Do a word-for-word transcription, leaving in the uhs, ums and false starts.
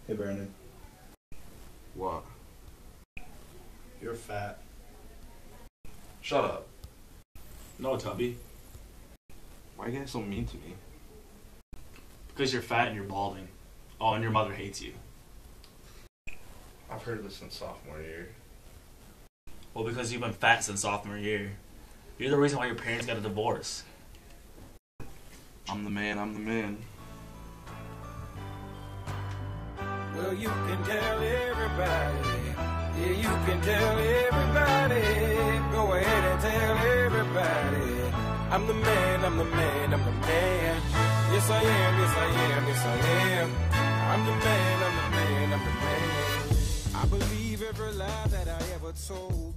Hey, Brandon. What? You're fat. Shut up. No, Tubby. Why are you guys so mean to me? Because you're fat and you're balding. Oh, and your mother hates you. I've heard this since sophomore year. Well, because you've been fat since sophomore year. You're the reason why your parents got a divorce. I'm the man, I'm the man. Well, you can tell everybody. Yeah, you can tell everybody. Go ahead and tell everybody. I'm the man, I'm the man, I'm the man. Yes, I am, yes, I am, yes, I am. I'm the man, I'm the man, I'm the man. I believe every lie that I ever told.